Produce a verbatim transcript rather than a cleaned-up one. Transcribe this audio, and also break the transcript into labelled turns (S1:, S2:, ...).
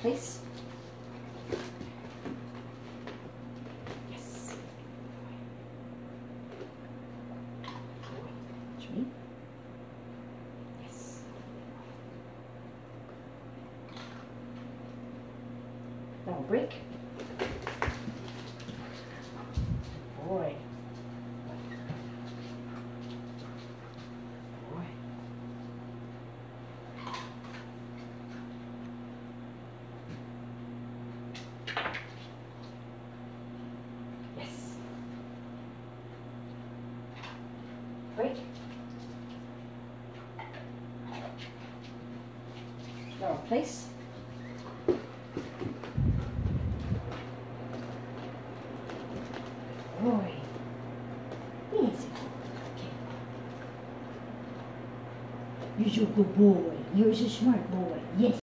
S1: place. Yes. Watch me. Yes. Double break. Boy. Boy. Yes. Break. Double place. Boy. Easy. Okay. You're a good boy. You're a smart boy. Yes.